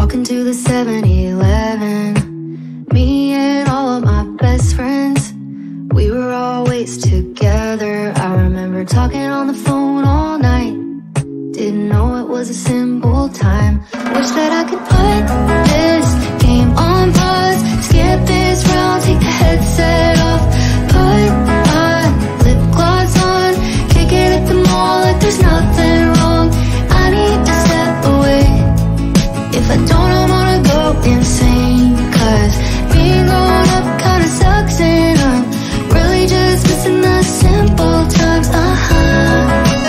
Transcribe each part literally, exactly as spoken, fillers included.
Walking to the seven eleven, me and all of my best friends, we were always together. I remember talking on the phone all night, didn't know it was a simple time. Wish that I could put this game on pause, skip this round, take the headset off, put my lip gloss on, kick it at the mall like there's nothing wrong. I need to step away. If I don't, I'm gonna go insane, cause being grown up kinda sucks, and I'm really just missing the simple times. Uh-huh.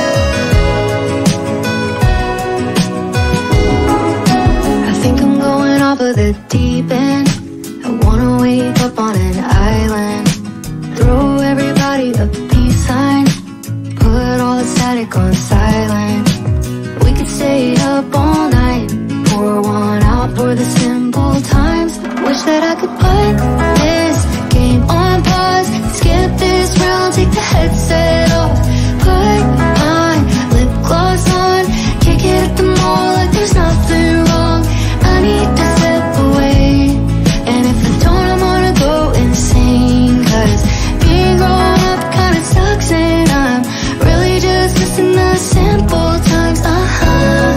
I think I'm going off of the deep end. I wanna wake up on an island, throw everybody a peace sign, put all the static on silent. We could stay up all night, pour one out for the simple times. Wish that I could put this game on pause, skip this round, take the headset off, put my lip gloss on, kick it at the mall like there's nothing wrong. I need to step away, and if I don't, I'm gonna go insane, cause being grown up kinda sucks, and I'm really just missing the simple times. Uh-huh.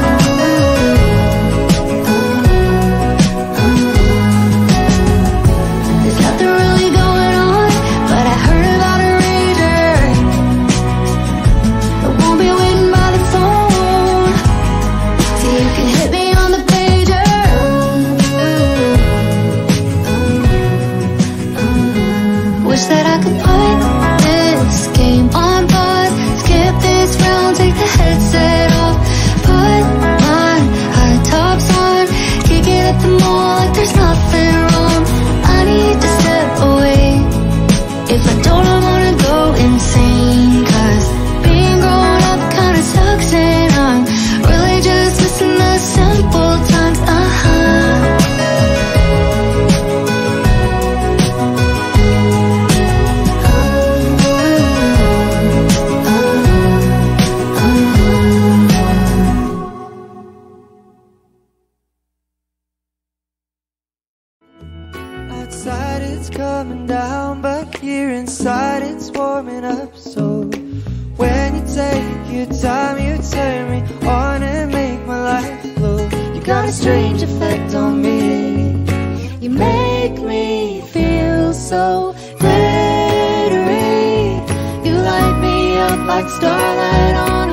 That I could put this game on pause, skip this round, take the headset off, put my high tops on, kick it at the mall like there's nothing wrong. I need to step away. If I don't, I'm gonna go insane, cause being grown up kinda sucks, and I'm really just missing the simple times. Uh-huh. Outside it's coming down, but here inside it's warming up. So when you take your time, you turn me on and make my life flow. You got a strange effect on me, you make me feel so glittery. You light me up like starlight on